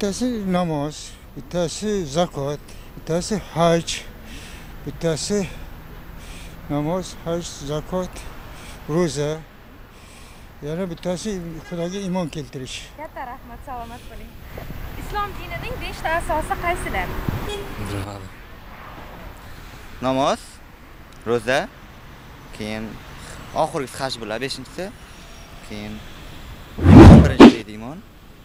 bittasi namoz, bittasi zakot, bittasi haj, bittasi namoz, haj, zakot, ro'za. Yana bittasi Xudoga iymon keltirish. Katta rahmat, salomat bo'ling. Islom dinining 5 ta asosi qaysilar? Bilmadim. Namoz, ro'za, keyin oxirgisi haj bo'ladi, 5-si. Keyin birinchisi iymon.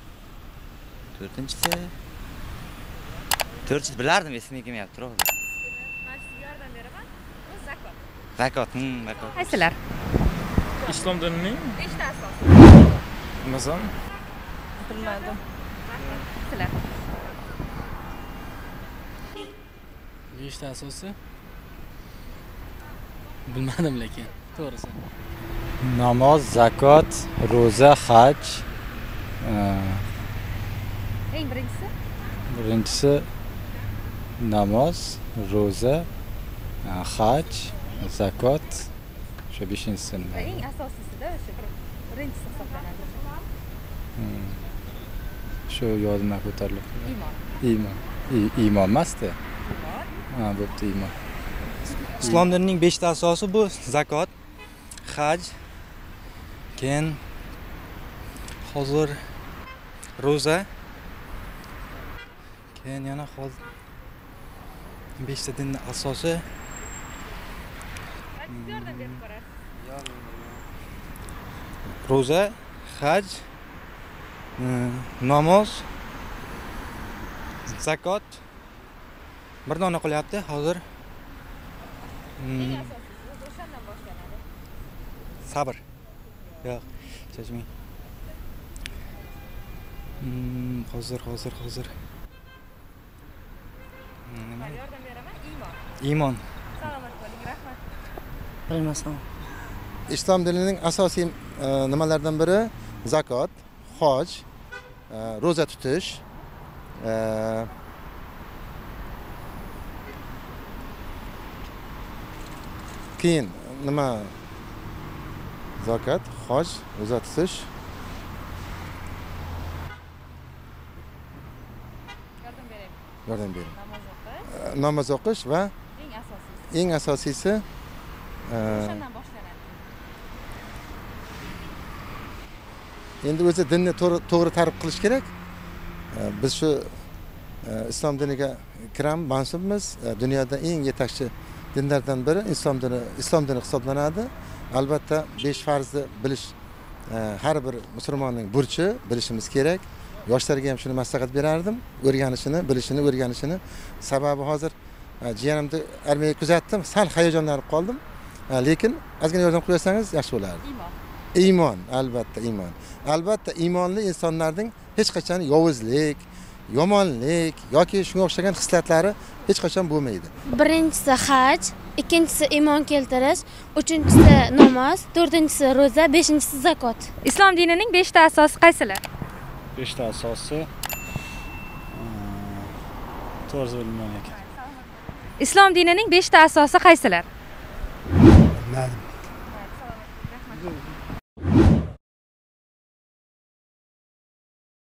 4-chi bilardim, esimga kelmayapti hozir. Men sizga yordam beraman. Bu zakot. Zakot, zakot. Qaysilar? Islom dinining 5 ta asosi. Ramazon, Bilmadim. Sizlar. 5 ta asosi. Bilmadim lekin, to'g'risi. Namoz, zakot, ro'za, haj. Eng birinchisi Birinchisi namoz, ro'za, haj, zakot. Shu 5-sini. va eng asosiysi-da o'sha birinchisi hisoblanadi. Shu yodimdan ko'tarilib. Iymon. Iymon emasdi. Ha, bo'pti, iymon. Islom dinining 5 ta asosi bu zakot, haj, keyin hozir ro'za, keyin yana hozir 5 ta dinning asosi Siz yordam berib ko'rasiz. ro'za, haj, namoz, zakot. Bir dona qolyapti hozir. Eng asosiysi o'shandan boshlanadi. Sabr. Yo'q, cho'chmang. Hozir. Yordam beraman. Iymon. Iymon. Salomat bo'ling, rahmat. Bilmasam. Islom dinining asosiy nimalaridan biri zakot, hoj, ro'za tutish, keyin nima zakot, hoj, ro'za tutish, Yordam bering. yordam bering. Namoz o'qish Namoz o'qish va eng asosiysi. eng asosiysi O'shandan boshlanadi. endi o'zi dinni to'g'ri ta'rif qilish kerak. Biz shu islom diniga kiramiz, mansubmiz. Dunyoda eng yetakchi dinlardan biri islom dini hisoblanadi. Albatta 5 farzni bilish har bir musulmonning burchi, bilishimiz kerak. Yoshlarga ham shuni maslahat berardim, o'rganishini. Sababi hozir jiyanimni armiyaga kuzatdim, sal hayajonlanib qoldim. Lekin ozgina yordam qilsangiz yaxshi bo'lardi. Iymon, albatta iymon. Albatta iymonli insonlarning hech qachon yovuzlik, yomonlik yoki shunga o'xshagan hislatlari hech qachon bo'lmaydi. Birinchisi haj, ikkinchisi iymon keltirish, uchinchisi namoz, to'rtinchisi ro'za, beshinchisi zakot. Islom dinining 5 ta asosi qaysilar? 5 ta asosi. To'g'ri bilmayman ekan. Islom dinining 5 ta asosi qaysilar? Bilmadim. Rahmat.